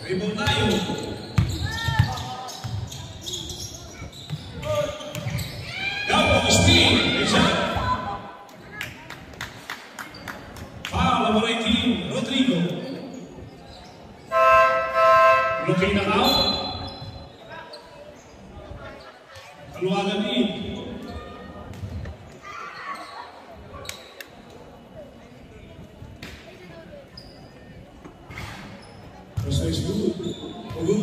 Rebound tayo. Gabo, speed. Isa. Foul, number 18, Rodrigo. Looking na out. Kaluwagan in. First is good. Good.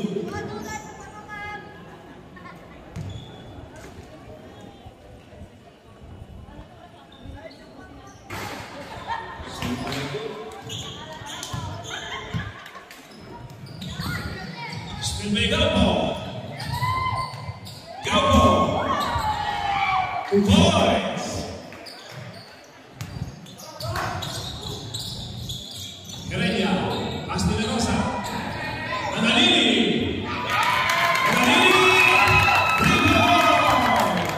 Spinway Gabo. Gabo. 2 points. Garenya. Asti de Rosa. Manalini. Manalini. 3 points.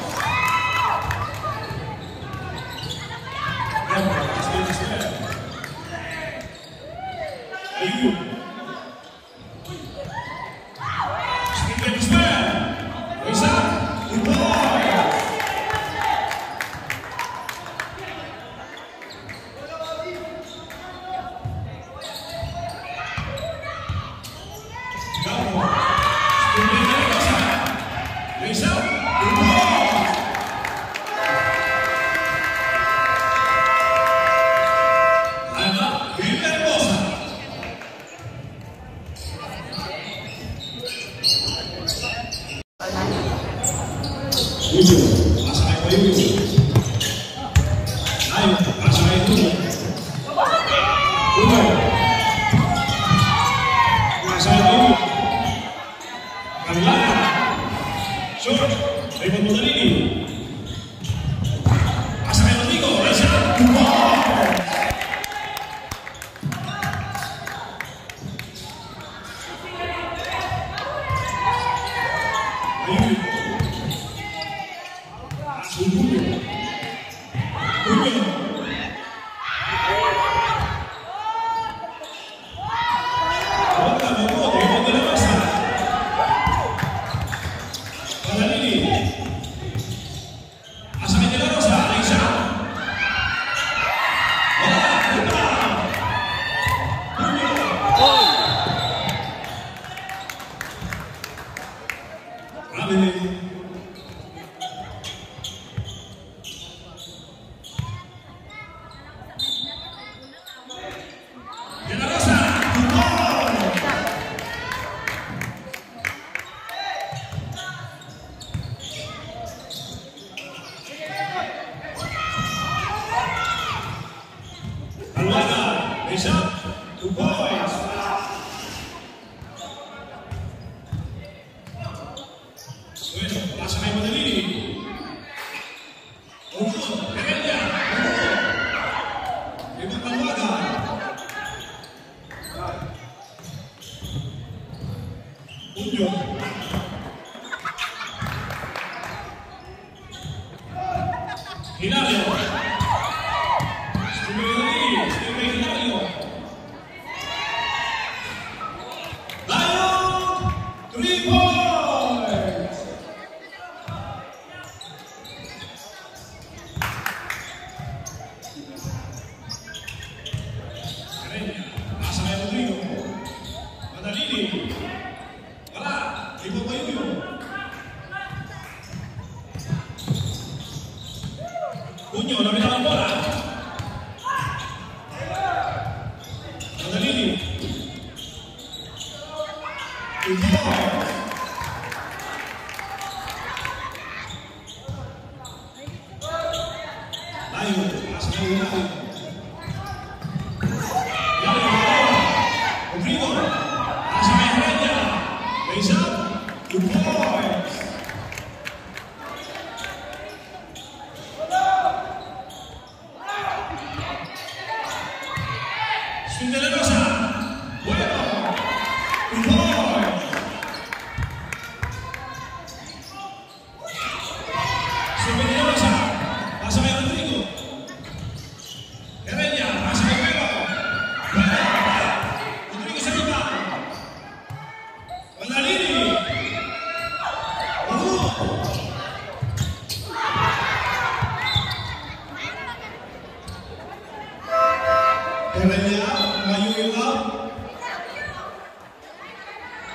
Gabo. Asti de Rosa. Ayun.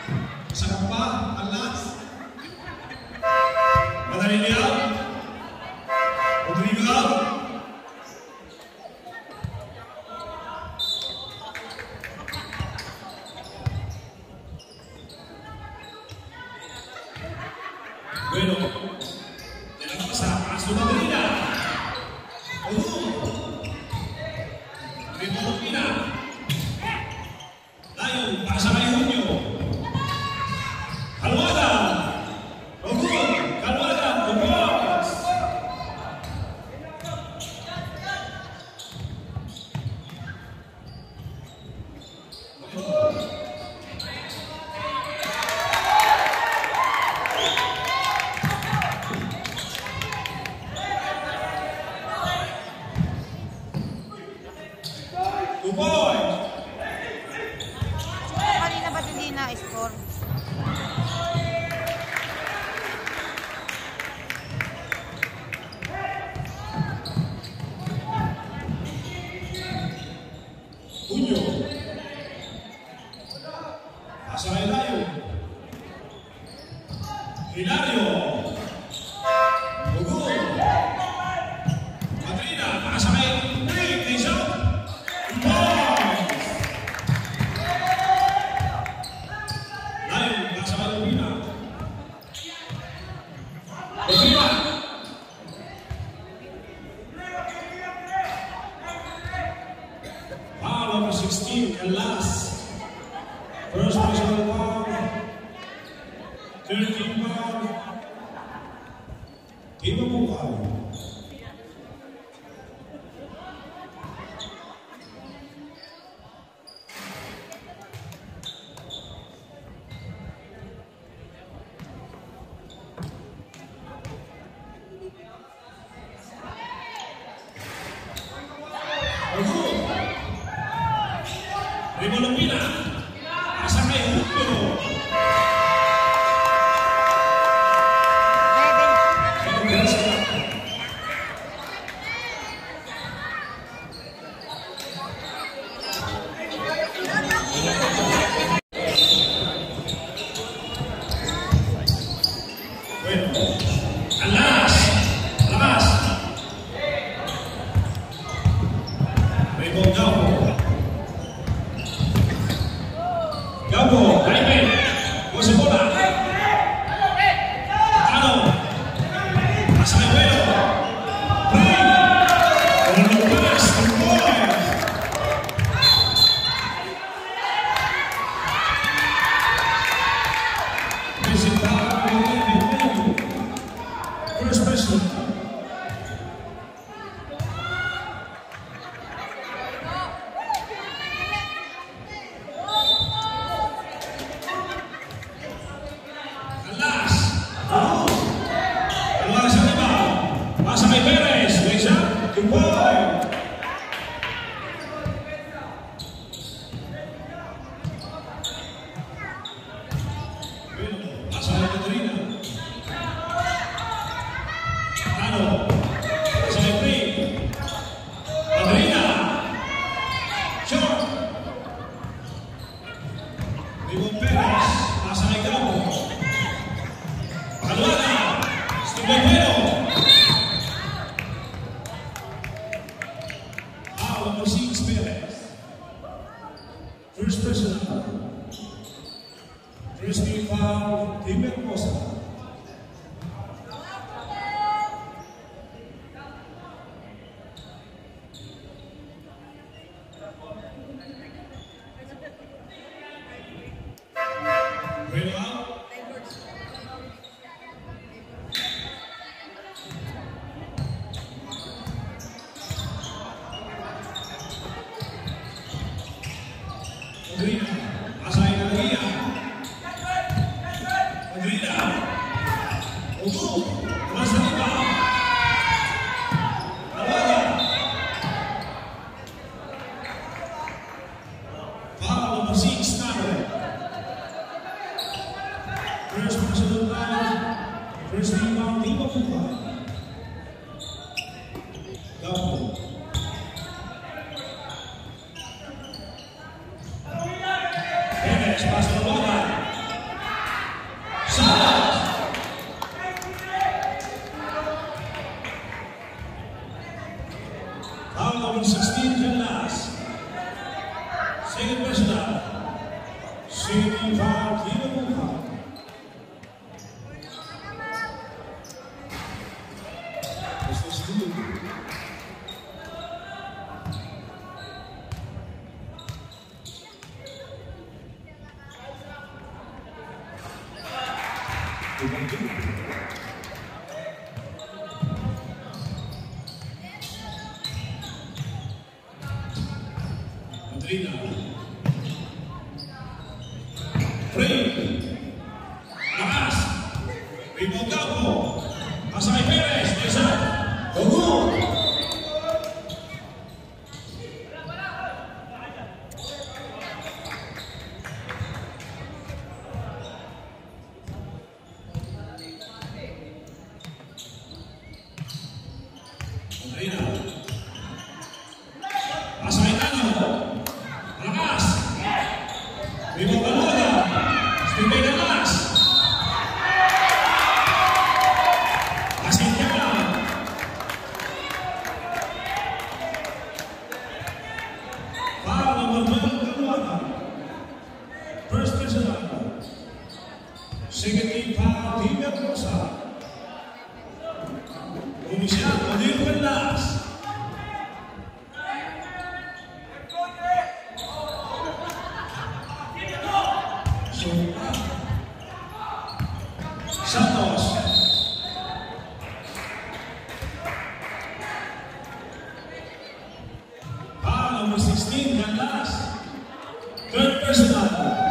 Sarap pa, ang last. Madaling liyaw. Rodrigo. Bueno, de la pasa a su madrina. Ritmo-Lupina. Layo, pasa kay Junio. Kalwada. Ogun, Kalwada, Ogun. Uboy! Kanina ba't hindi na-score? Junio. Pasa kay Layo. Hilario. Ogun. Madrina, pasa kay Rick. Isa. Layo, pasa kay Lupina. Lupina. Foul number 16 and last. First personal foul. 13 foul. Team of Bukaw. Ritmo-Lupina. Pasa kay Junio. Bueno, alas, alas. Ritmo Gabo. Gabo, Jaime, José Bola. Ano, pasa kay Bueno. Ring, con los pares, con Boy. First person. Alas. Keluar sa lima. Pasa kay Perez. Leza. Tuboy. Pasa kay Madrina. Ano? Pasa kay Pring. Madrina. Short. Rimon Perez. Pasa kay Gabo. Kalwada. Steven Bueno. Foul number 6, Perez. First personal. First team foul, Team Hermosa. Bueno out. Madrina, pasa kay Galeria. Madrina. Ogun, keluar sa lima. Kalwada. Foul number 6, Nano. First personal foul. First team foul, Team of Bukaw. Gabo. Perez, pasa Kalwada. Madrina. Free. Lakas. Rebound Campo. Pasay Perez. Desa. Gogo. Madrina. Pasay Tano. Lakas. Rebound Baloga. Steve Lakas. First personal. Second team foul, Team Rosa. Umisyal, Odil Perlas. Santos. Foul number 16, Ganlas. Third personal.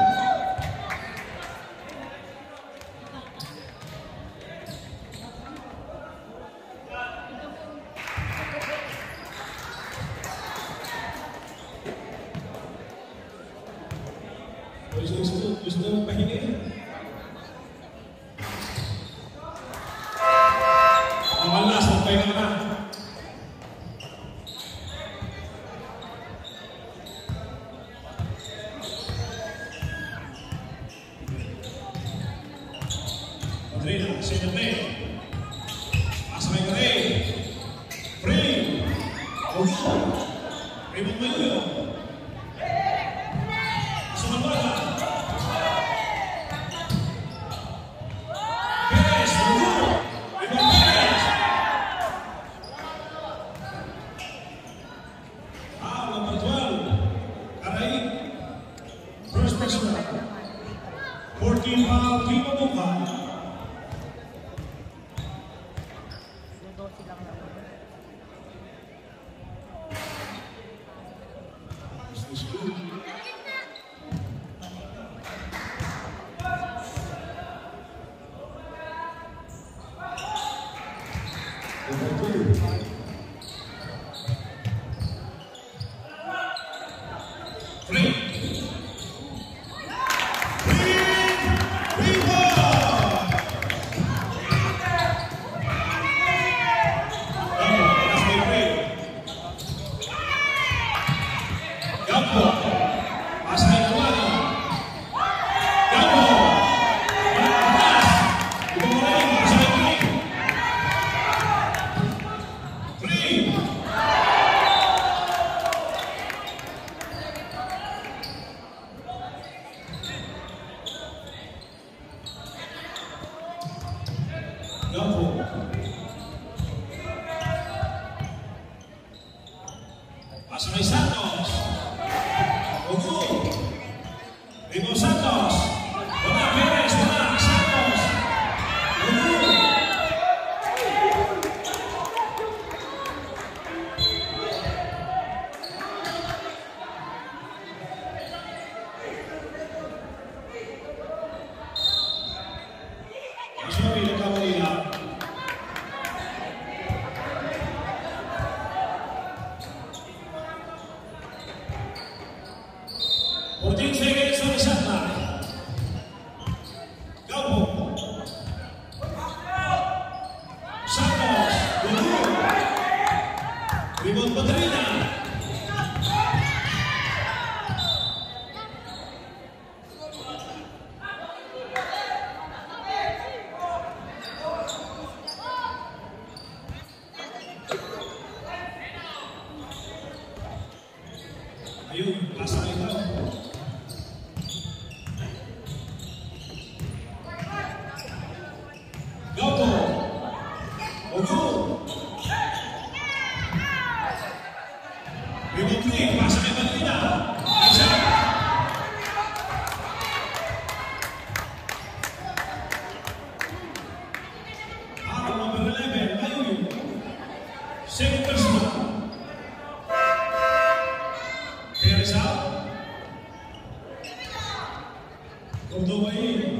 Gusto mo pahingi? Ang malas, magpahinga na. Madrina, senior play. Pasa kay Gray. Free. Ogo. Raymond Mayo. Sumabaga. Perez. Ogo. Raymond Perez. Number 12. Karay. First personal. 14 foul. Team Mabuka. Ibrahim.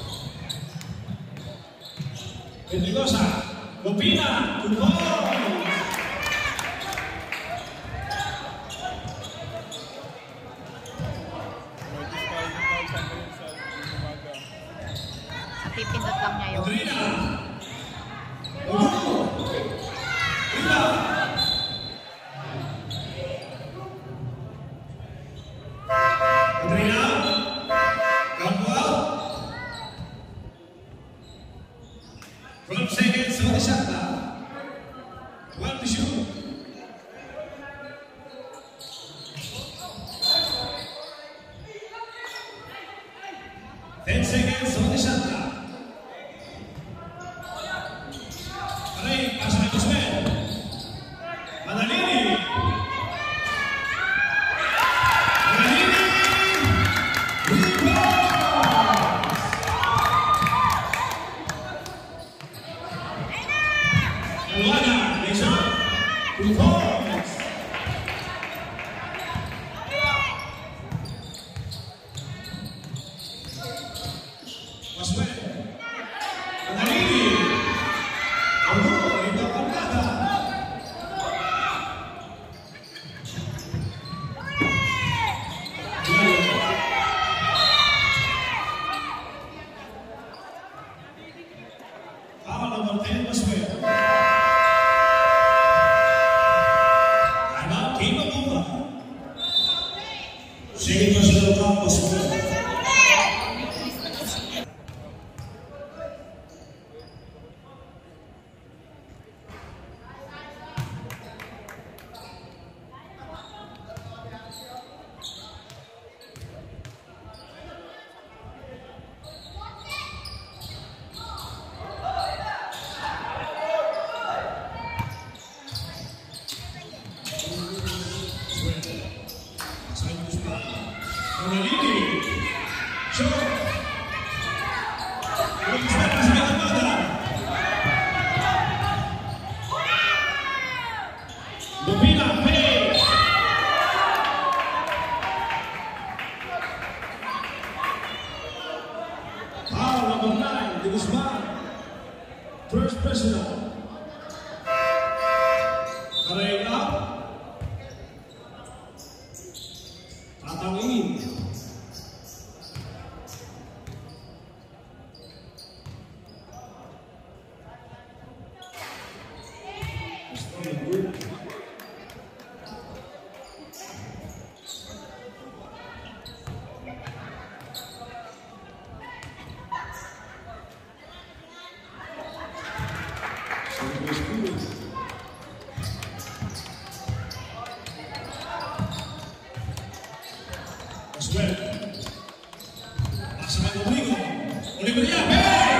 Pedrigosa, Lopina, 2 points. seconds on the shot clock. Aray, pasa kay Oswell. Manalini. Luana, Mason, 2 points. Oswell, Manalini, ito ang kata. Foul number 10, Oswell. Second personal foul, Oswell. Manalini, shot. Lupina, pay. Foul number 9, De Guzman. First personal. Carrying up. Tatangin. Oswell. Pasa kay Rodrigo. Oliveria, hey!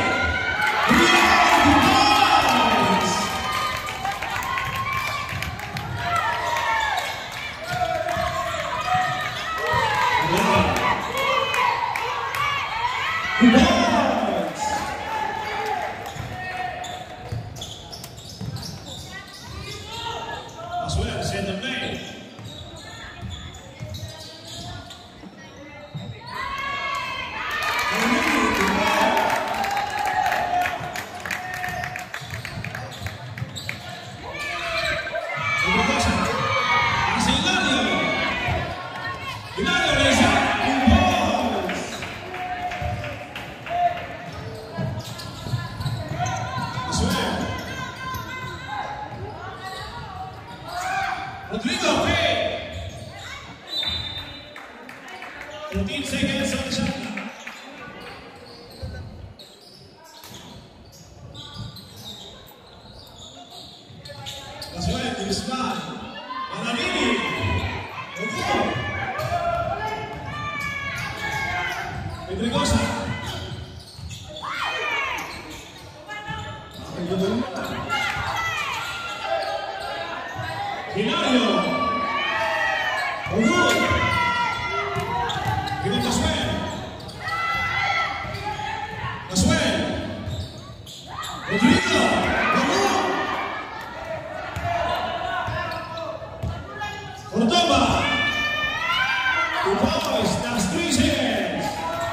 Oswell, center lane. Rodrigo, hey! 13 seconds on the shot clock. Oswell, De Guzman, Manalini, Ogo, Pedregosa. Hilario, Ogo, Gilot Oswell, Rodrigo, Ogo, Cordoba, 2 points, that's 3 seconds.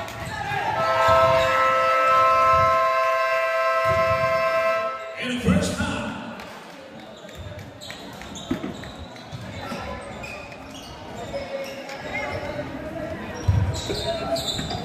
In the first half.